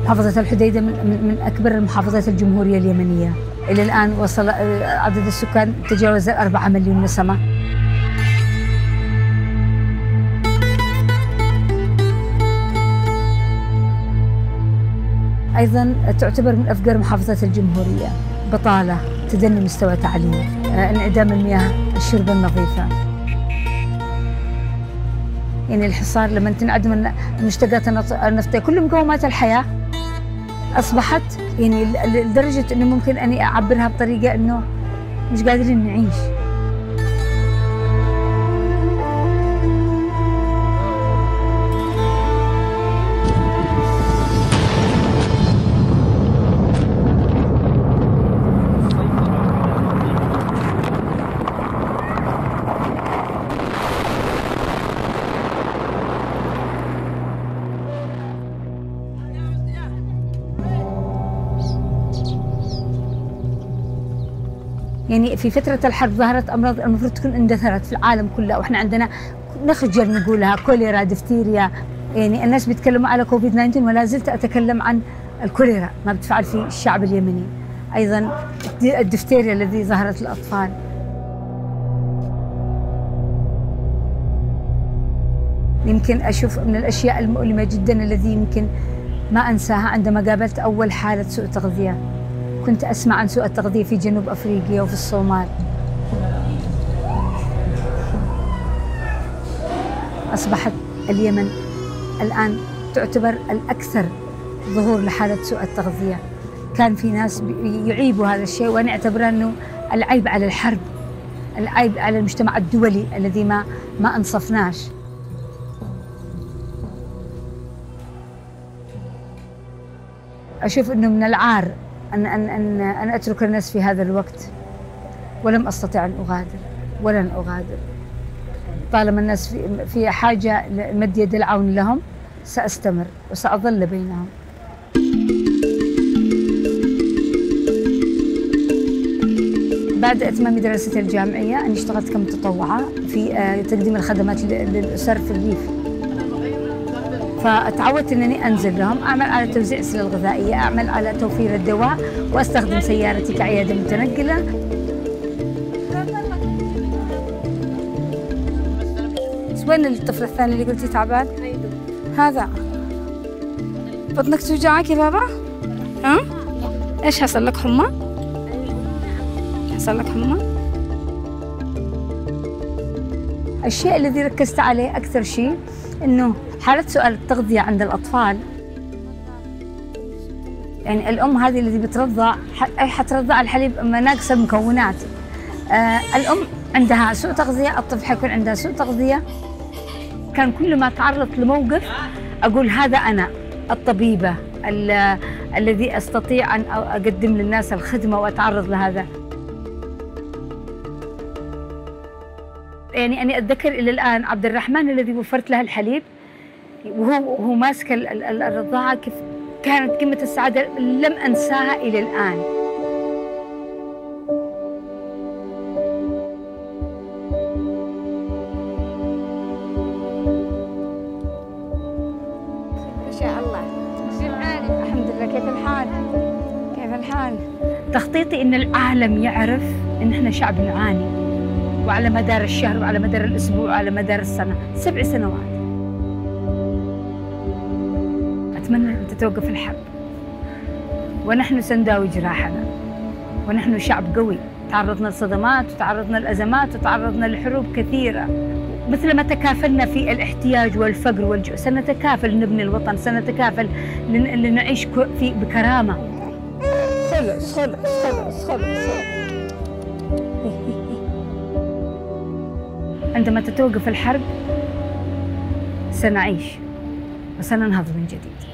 محافظة الحديدة من أكبر المحافظات الجمهورية اليمنية. إلى الآن وصل عدد السكان تجاوز 4 مليون نسمة. أيضاً تعتبر من أفقر محافظات الجمهورية. بطالة، تدني مستوى تعليم، انعدام المياه الشرب النظيفة. يعني الحصار لما تنعدم المشتقات النفطية، كل مقومات الحياة أصبحت يعني لدرجة إنه ممكن أني أعبرها بطريقة إنه مش قادرين نعيش. يعني في فترة الحرب ظهرت أمراض المفروض تكون اندثرت في العالم كله، وإحنا عندنا نخجل نقولها، كوليرا، دفتيريا. يعني الناس بيتكلموا على كوفيد 19 ولا زلت أتكلم عن الكوليرا ما بتفعل في الشعب اليمني. أيضا الدفتيريا الذي ظهرت للأطفال. يمكن أشوف من الأشياء المؤلمة جدا الذي يمكن ما أنساها عندما قابلت أول حالة سوء تغذية. كنت أسمع عن سوء التغذية في جنوب أفريقيا وفي الصومال. أصبحت اليمن الآن تعتبر الأكثر ظهور لحالة سوء التغذية. كان في ناس يعيبوا هذا الشيء، وأنا أعتبره أنه العيب على الحرب، العيب على المجتمع الدولي الذي ما أنصفناش. أشوف أنه من العار أن أترك الناس في هذا الوقت، ولم أستطع أن أغادر ولن أغادر. طالما الناس في حاجة لمد يد العون لهم سأستمر وسأظل بينهم. بعد إتمام دراستي الجامعية أنا اشتغلت كمتطوعة في تقديم الخدمات للأسر في الريف. فتعودت أنني أنزل لهم، أعمل على توزيع السلع الغذائية، أعمل على توفير الدواء، وأستخدم سيارتي كعيادة متنقلة. وين الطفل الثاني اللي قلتي تعبان؟ هذا بطنك توجعك يا بابا؟ ها؟ ايش حصل لك، حمى؟ حصل لك حمى؟ الشيء الذي ركزت عليه أكثر شيء إنه حالة سؤال التغذية عند الأطفال. يعني الأم هذه التي بترضع حترضع الحليب ناقصة مكونات. الأم عندها سوء تغذية، الطفل حيكون عندها سوء تغذية. كان كل ما تعرضت لموقف أقول هذا أنا الطبيبة الذي أستطيع أن أقدم للناس الخدمة وأتعرض لهذا. يعني أنا أتذكر إلى الآن عبد الرحمن الذي وفرت له الحليب وهو ماسك الرضاعة، كيف كانت قمة السعادة لم أنساها إلى الآن. ما شاء الله. الحمد لله. كيف الحال؟ كيف الحال؟ تخطيطي إن العالم يعرف إن إحنا شعب نعاني، وعلى مدار الشهر وعلى مدار الأسبوع وعلى مدار السنة، 7 سنوات. أتمنى أن تتوقف الحرب، ونحن سنداوي جراحنا، ونحن شعب قوي. تعرضنا لصدمات وتعرضنا لأزمات وتعرضنا لحروب كثيرة. مثل ما تكافلنا في الاحتياج والفقر والجوع، سنتكافل نبني الوطن، سنتكافل لنعيش بكرامة. خلص خلص خلص خلص. عندما تتوقف الحرب سنعيش وسننهض من جديد.